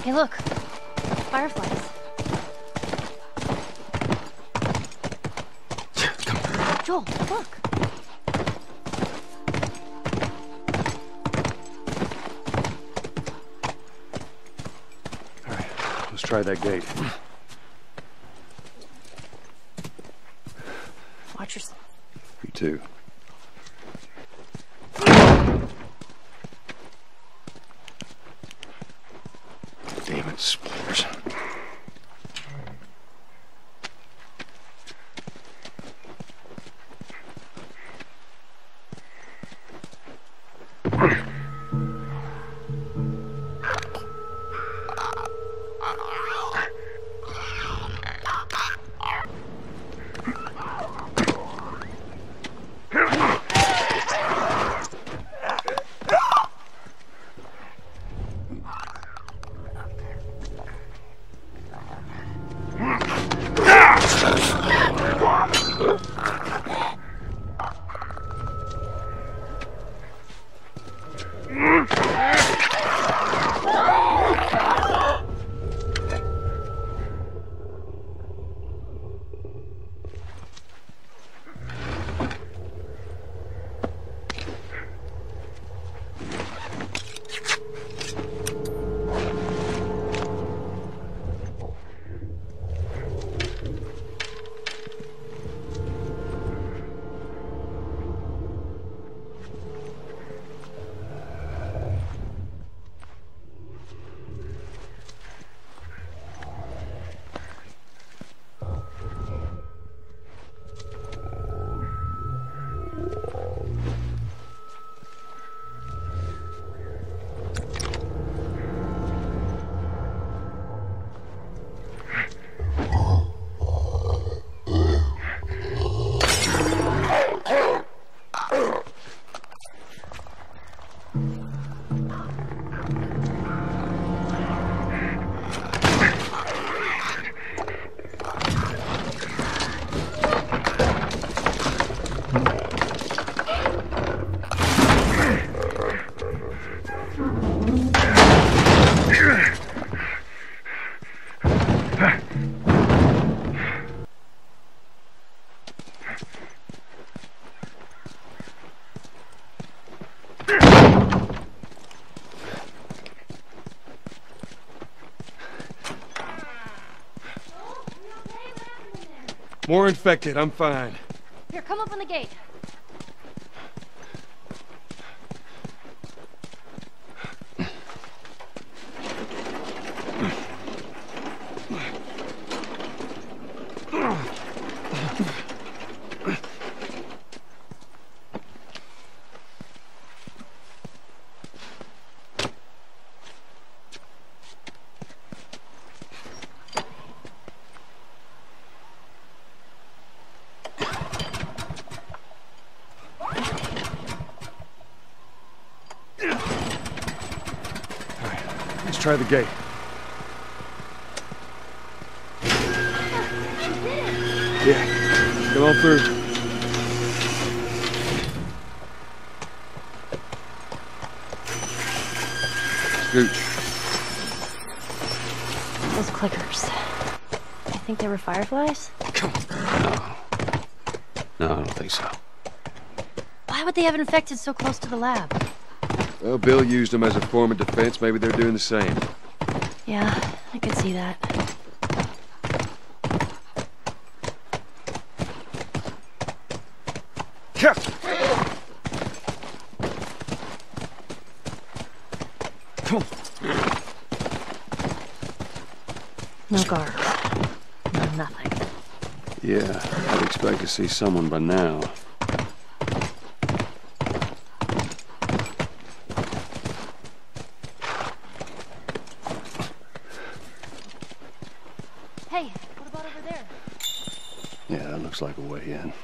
Hey, look. Fireflies. Joel, look. All right, let's try that gate. Watch yourself. You too. Damn it, splinters. More infected, I'm fine. Here, come up on the gate. Let's try the gate. Yeah, come on through. Scoot. Those clickers. I think they were fireflies? Come on. No, I don't think so. Why would they have infected so close to the lab? Well, Bill used them as a form of defense. Maybe they're doing the same. Yeah, I could see that. No guard. No nothing. Yeah, I'd expect to see someone by now. Hey, what about over there? Yeah, that looks like a way in.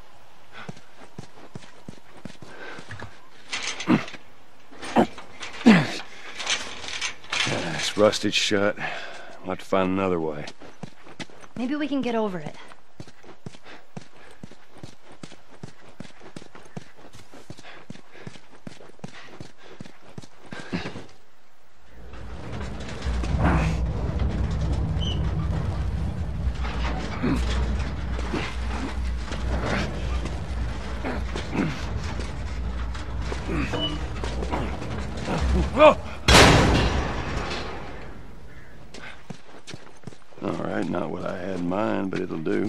It's rusted shut. We'll have to find another way. Maybe we can get over it. All right, not what I had in mind, but it'll do.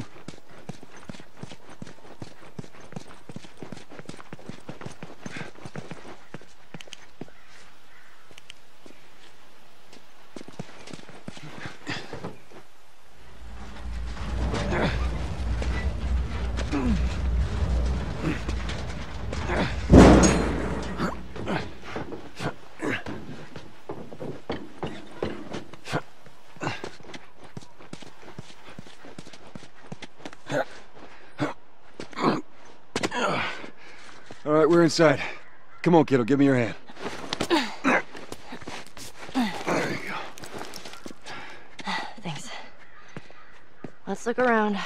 All right, we're inside. Come on, kiddo, give me your hand. There you go. Thanks. Let's look around.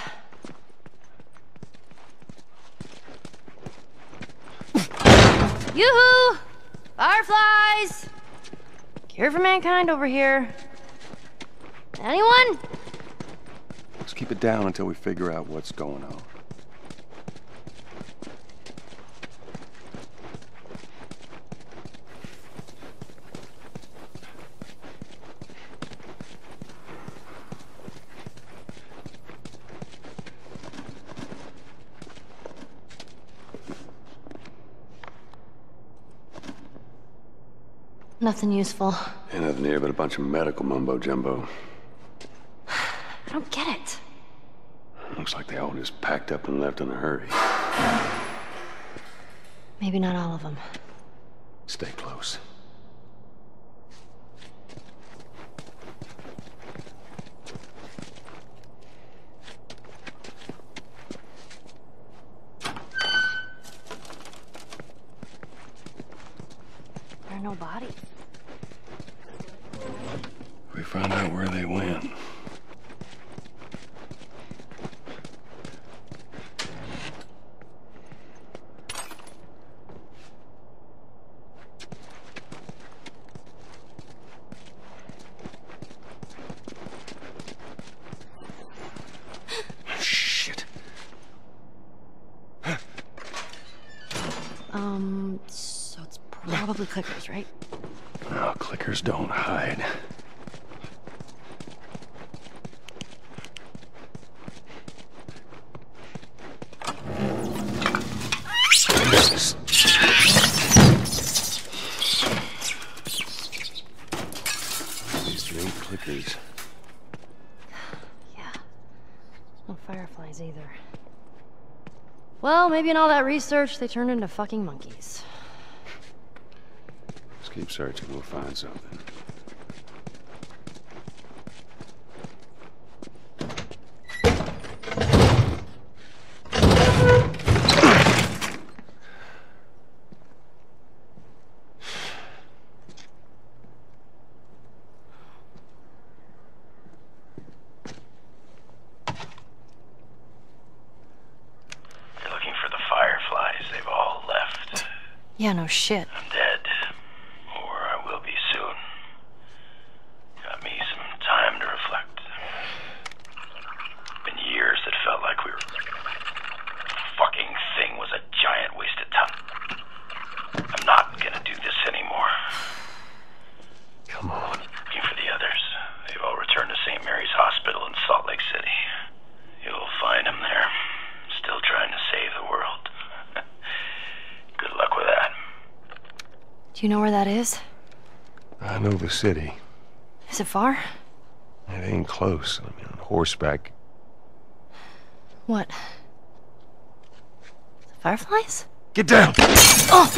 Yoo-hoo! Fireflies! Cure for mankind over here. Anyone? Let's keep it down until we figure out what's going on. Nothing useful. Ain't nothing here but a bunch of medical mumbo-jumbo. I don't get it. Looks like they all just packed up and left in a hurry. Maybe not all of them. Stay close. There are no bodies. We found out where they went. Shit. So it's probably clickers, right? No, clickers don't hide. These ain't clickers. Yeah. No fireflies either. Well, maybe in all that research, they turned into fucking monkeys. Let's keep searching, we'll find something. Yeah, no shit. I'm dead. Or I will be soon. Got me some time to reflect. Been years that felt like we were... The fucking thing was a giant waste of time. I'm not gonna do this anymore. Come on. Looking for the others. They've all returned to St. Mary's Hospital in Salt Lake City. You'll find them there. Still trying to save the world. Good luck with that. Do you know where that is? I know the city. Is it far? It ain't close. I mean, on horseback. What? The fireflies? Get down! Oh!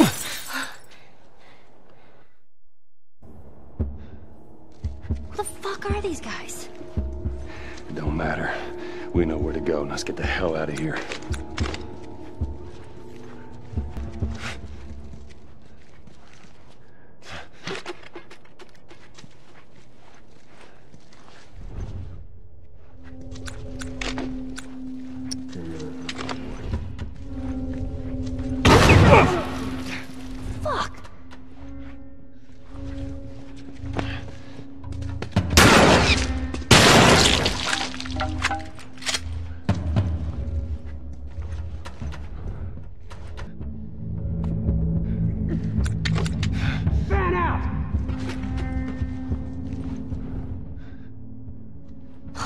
Who the fuck are these guys? It don't matter. We know where to go. Now let's get the hell out of here. Fuck!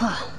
Huh.